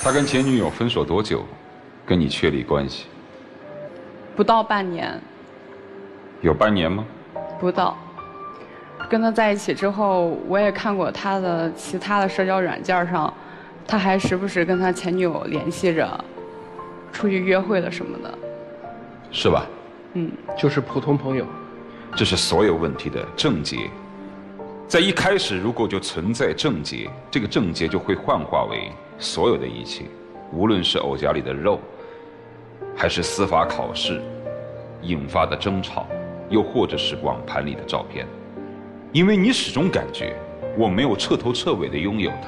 他跟前女友分手多久，跟你确立关系？ 不到半年。 有半年吗？ 不到。跟他在一起之后，我也看过他的其他的社交软件上，他还时不时跟他前女友联系着，出去约会了什么的。 是吧？ 嗯， 就是普通朋友。 这是所有问题的症结。在一开始，如果就存在症结，这个症结就会幻化为所有的一切，无论是藕夹里的肉，还是司法考试引发的争吵，又或者是网盘里的照片，因为你始终感觉我没有彻头彻尾的拥有它。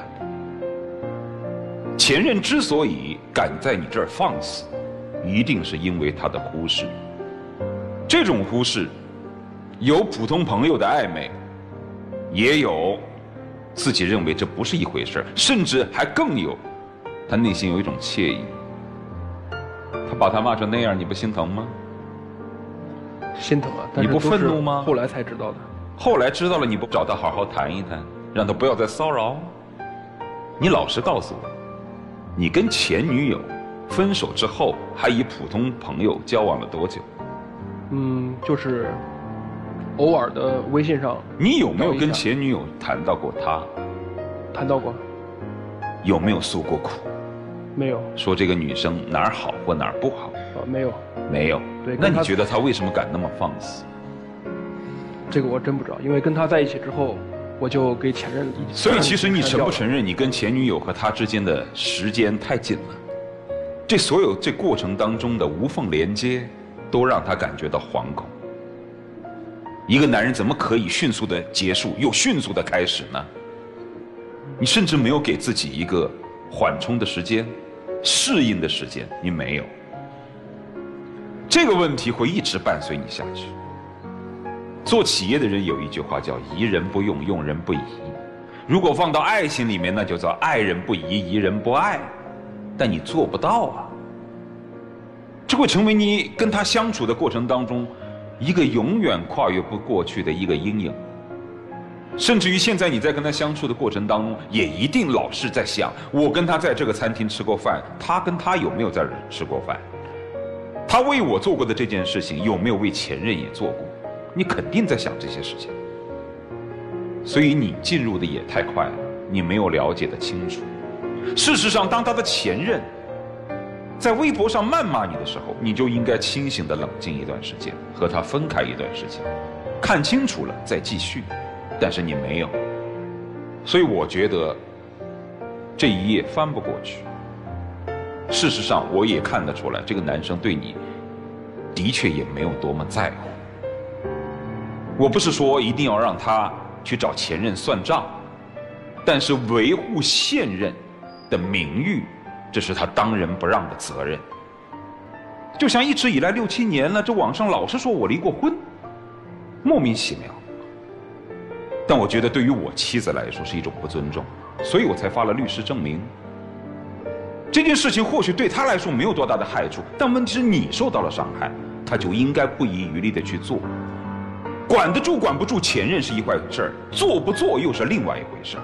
前任之所以敢在你这儿放肆，一定是因为他的忽视。这种忽视，有普通朋友的暧昧，也有自己认为这不是一回事，甚至还更有他内心有一种惬意。他把他骂成那样，你不心疼吗？ 心疼啊，但是你不愤怒吗？ 后来才知道的。 后来知道了，你不找他好好谈一谈，让他不要再骚扰？你老实告诉我，你跟前女友分手之后，还以普通朋友交往了多久？ 就是偶尔的微信上。 你有没有跟前女友谈到过他？ 谈到过。 有没有诉过苦？ 没有。 说这个女生哪儿好或哪儿不好？ 没有。 没有。 对。 那你觉得他为什么敢那么放肆？ 这个我真不知道，因为跟他在一起之后，我就给前任。 所以其实你承不承认，你跟前女友和他之间的时间太近了？这所有这过程当中的无缝连接，都让他感觉到惶恐。一个男人怎么可以迅速的结束又迅速的开始呢？你甚至没有给自己一个缓冲的时间，适应的时间，你没有。这个问题会一直伴随你下去。做企业的人有一句话叫“疑人不用，用人不疑”。如果放到爱情里面，那就叫“爱人不疑，疑人不爱”。但你做不到啊。这会成为你跟他相处的过程当中，一个永远跨越不过去的一个阴影。甚至于现在你在跟他相处的过程当中，也一定老是在想，我跟他在这个餐厅吃过饭，他跟他有没有在这吃过饭？他为我做过的这件事情，有没有为前任也做过？你肯定在想这些事情。所以你进入的也太快了，你没有了解的清楚。事实上，当他的前任在微博上谩骂你的时候，你就应该清醒地冷静一段时间，和他分开一段时间，看清楚了再继续。但是你没有，所以我觉得这一页翻不过去。事实上，我也看得出来，这个男生对你的确也没有多么在乎。我不是说一定要让他去找前任算账，但是维护现任的名誉，这是他当仁不让的责任。就像一直以来6、7年了，这网上老是说我离过婚，莫名其妙。但我觉得对于我妻子来说是一种不尊重，所以我才发了律师证明。这件事情或许对他来说没有多大的害处，但问题是你受到了伤害，他就应该不遗余力的去做。管得住管不住前任是一回事儿，做不做又是另外一回事儿。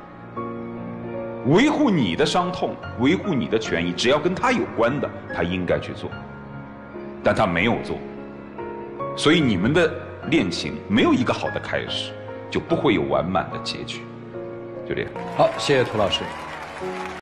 维护你的伤痛，维护你的权益，只要跟他有关的，他应该去做，但他没有做，所以你们的恋情没有一个好的开始，就不会有完满的结局。就这样。 好，谢谢涂老师。